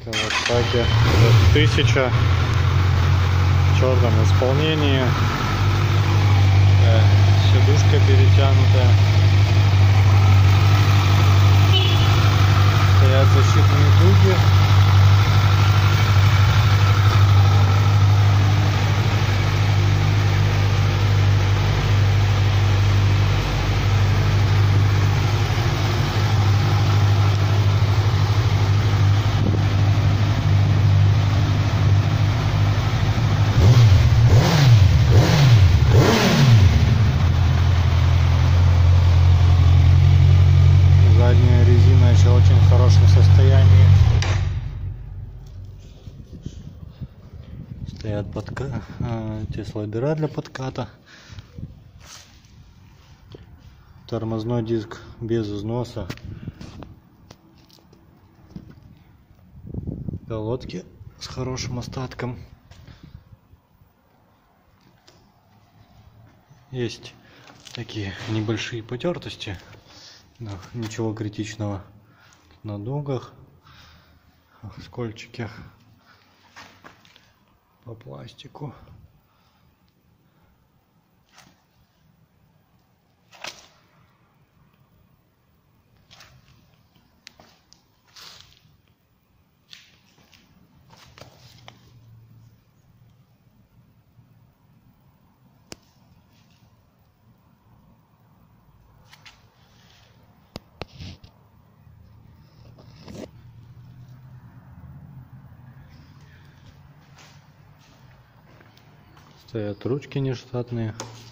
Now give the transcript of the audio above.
Кавасаки 1000 в черном исполнении. Сидушка перетянутая. Стоят защитные дуги. Задняя резина еще в очень хорошем состоянии. Стоят эти слайдера для подката. Тормозной диск без износа. Колодки с хорошим остатком. Есть такие небольшие потертости. Но ничего критичного. На дугах, скольчики по пластику. Стоят ручки нештатные.